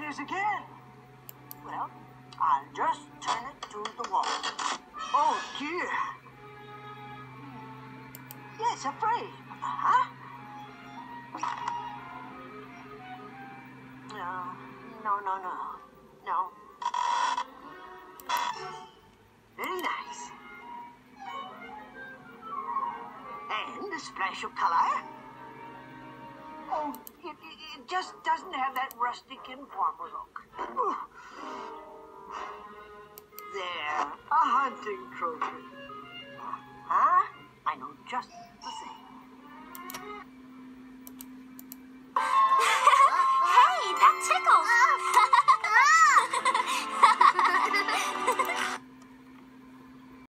is again. Well, I'll just turn it to the wall. Oh, dear. Yes, a frame. Uh-huh. No. Very nice. And a splash of color. Oh, it just doesn't have that rustic informal look. There, a hunting trophy. Huh? I know just